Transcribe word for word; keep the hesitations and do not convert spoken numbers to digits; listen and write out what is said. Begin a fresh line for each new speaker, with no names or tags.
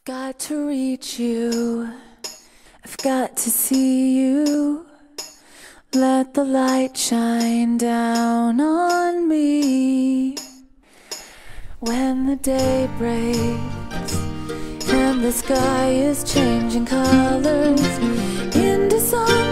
I've got to reach you, I've got to see you. Let the light shine down on me. When the day breaks and the sky is changing colors into sun